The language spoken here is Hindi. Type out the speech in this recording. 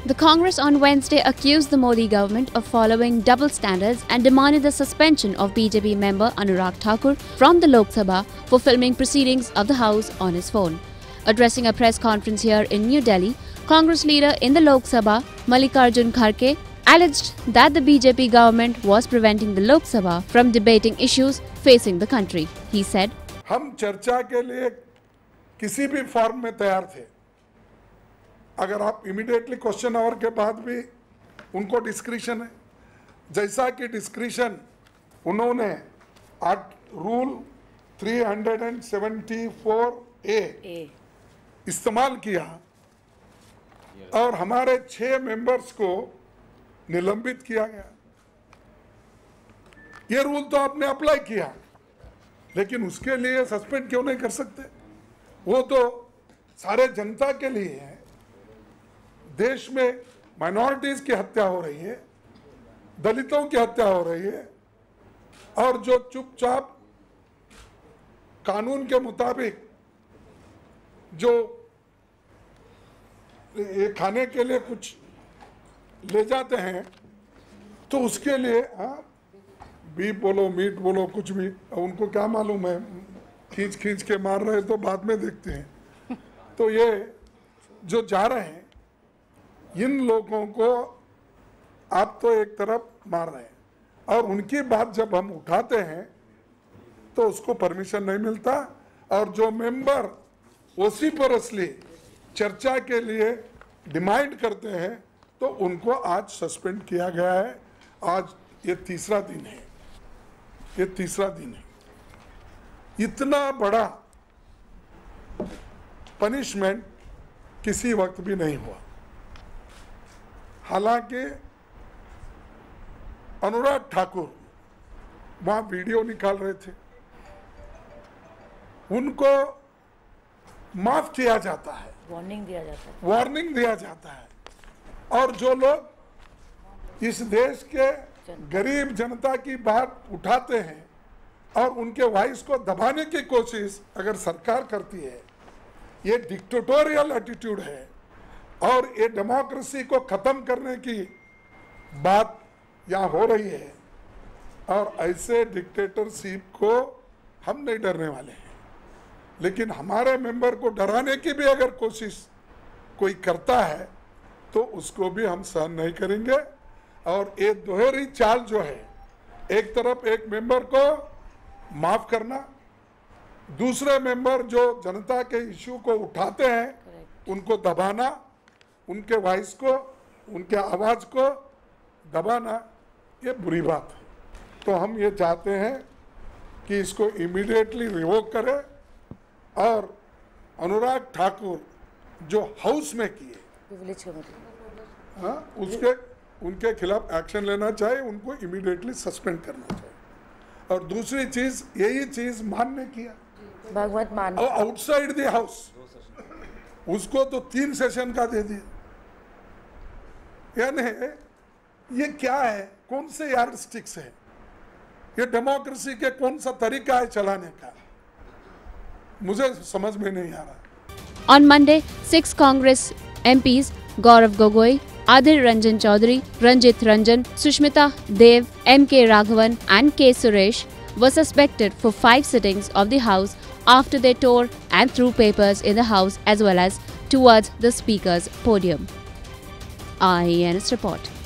The Congress on Wednesday accused the Modi government of following double standards and demanded the suspension of BJP member Anurag Thakur from the Lok Sabha for filming proceedings of the House on his phone. Addressing a press conference here in New Delhi, Congress leader in the Lok Sabha, Mallikarjun Kharge, alleged that the BJP government was preventing the Lok Sabha from debating issues facing the country. He said, हम चर्चा के लिए किसी भी फॉर्म में तैयार थे। अगर आप इमीडिएटली क्वेश्चन आवर के बाद भी उनको डिस्क्रिशन है, जैसा कि डिस्क्रिशन उन्होंने रूल 374A इस्तेमाल किया और हमारे 6 मेंबर्स को निलंबित किया गया। ये रूल तो आपने अप्लाई किया, लेकिन उसके लिए सस्पेंड क्यों नहीं कर सकते? वो तो सारे जनता के लिए है। देश में माइनॉरिटीज की हत्या हो रही है, दलितों की हत्या हो रही है, और जो चुपचाप कानून के मुताबिक जो ये खाने के लिए कुछ ले जाते हैं, तो उसके लिए बीफ बोलो, मीट बोलो, कुछ भी, उनको क्या मालूम है, खींच खींच के मार रहे तो बाद में देखते हैं। तो ये जो जा रहे हैं, इन लोगों को आप तो एक तरफ मार रहे हैं, और उनकी बात जब हम उठाते हैं तो उसको परमिशन नहीं मिलता, और जो मेंबर वॉसिफरसली चर्चा के लिए डिमांड करते हैं तो उनको आज सस्पेंड किया गया है। आज ये तीसरा दिन है, ये तीसरा दिन है। इतना बड़ा पनिशमेंट किसी वक्त भी नहीं हुआ। हालांकि अनुराग ठाकुर वहां वीडियो निकाल रहे थे, उनको माफ किया जाता है, वार्निंग दिया जाता है, और जो लोग इस देश के गरीब जनता की बात उठाते हैं और उनके वॉइस को दबाने की कोशिश अगर सरकार करती है, ये डिक्टेटोरियल एटीट्यूड है और ये डेमोक्रेसी को खत्म करने की बात यहाँ हो रही है। और ऐसे डिक्टेटरशिप को हम नहीं डरने वाले हैं, लेकिन हमारे मेंबर को डराने की भी अगर कोशिश कोई करता है तो उसको भी हम सहन नहीं करेंगे। और ये दोहरी चाल जो है, एक तरफ एक मेंबर को माफ करना, दूसरे मेंबर जो जनता के इश्यू को उठाते हैं उनको दबाना, उनके वॉइस को, उनके आवाज़ को दबाना, ये बुरी बात है। तो हम ये चाहते हैं कि इसको इमीडिएटली रिवोक करें और अनुराग ठाकुर जो हाउस में किए, उसके उनके खिलाफ एक्शन लेना चाहिए, उनको इमीडिएटली सस्पेंड करना चाहिए। और दूसरी चीज, यही चीज मानने किया भगवत मान आउटसाइड द हाउस, उसको तो 3 सेशन का दे दिया। यानी ये क्या है, कौन से यार्ड स्टिक्स है, ये डेमोक्रेसी के कौन सा तरीका है चलाने का, मुझे समझ में नहीं आ रहा। On Monday, 6 Congress MPs Gaurav Gogoi, Adhir Ranjan Chaudhary, Ranjit Ranjan, Sushmita Dev, M.K. Raghavan and K. Suresh were suspected for 5 sittings of the House after they tore and threw papers in the House as well as towards the Speaker's podium. IANS report.